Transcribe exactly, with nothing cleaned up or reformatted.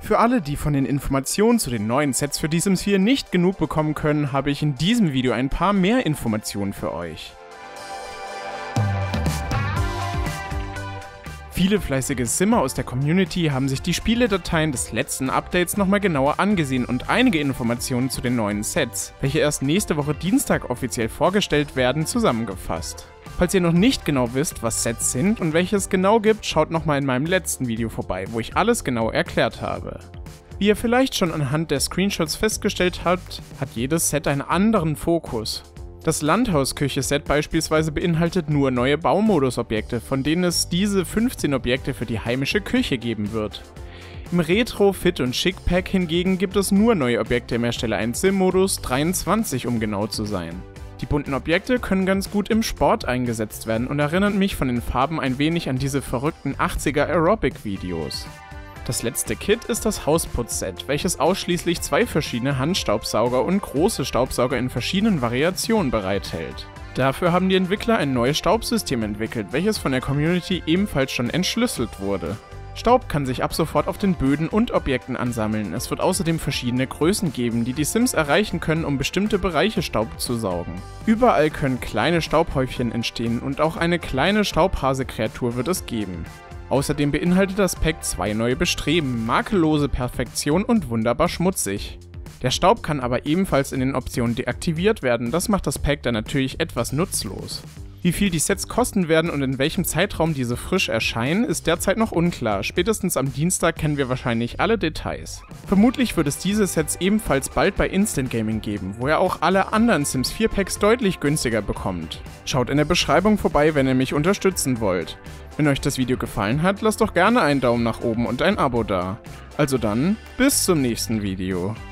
Für alle, die von den Informationen zu den neuen Sets für die Sims vier nicht genug bekommen können, habe ich in diesem Video ein paar mehr Informationen für euch. Viele fleißige Simmer aus der Community haben sich die Spieledateien des letzten Updates nochmal genauer angesehen und einige Informationen zu den neuen Sets, welche erst nächste Woche Dienstag offiziell vorgestellt werden, zusammengefasst. Falls ihr noch nicht genau wisst, was Sets sind und welche es genau gibt, schaut nochmal in meinem letzten Video vorbei, wo ich alles genau erklärt habe. Wie ihr vielleicht schon anhand der Screenshots festgestellt habt, hat jedes Set einen anderen Fokus. Das Landhausküche-Set beispielsweise beinhaltet nur neue Baumodus-Objekte, von denen es diese fünfzehn Objekte für die heimische Küche geben wird. Im Retro, Fit und Schick Pack hingegen gibt es nur neue Objekte im Erstelle eins Sim-Modus dreiundzwanzig, um genau zu sein. Die bunten Objekte können ganz gut im Sport eingesetzt werden und erinnern mich von den Farben ein wenig an diese verrückten achtziger Aerobic-Videos. Das letzte Kit ist das Hausputz-Set, welches ausschließlich zwei verschiedene Handstaubsauger und große Staubsauger in verschiedenen Variationen bereithält. Dafür haben die Entwickler ein neues Staubsystem entwickelt, welches von der Community ebenfalls schon entschlüsselt wurde. Staub kann sich ab sofort auf den Böden und Objekten ansammeln. Es wird außerdem verschiedene Größen geben, die die Sims erreichen können, um bestimmte Bereiche Staub zu saugen. Überall können kleine Staubhäufchen entstehen und auch eine kleine Staubhase-Kreatur wird es geben. Außerdem beinhaltet das Pack zwei neue Bestreben, makellose Perfektion und wunderbar schmutzig. Der Staub kann aber ebenfalls in den Optionen deaktiviert werden, das macht das Pack dann natürlich etwas nutzlos. Wie viel die Sets kosten werden und in welchem Zeitraum diese frisch erscheinen, ist derzeit noch unklar, spätestens am Dienstag kennen wir wahrscheinlich alle Details. Vermutlich wird es diese Sets ebenfalls bald bei Instant Gaming geben, wo ihr auch alle anderen Sims vier Packs deutlich günstiger bekommt. Schaut in der Beschreibung vorbei, wenn ihr mich unterstützen wollt. Wenn euch das Video gefallen hat, lasst doch gerne einen Daumen nach oben und ein Abo da. Also dann, bis zum nächsten Video.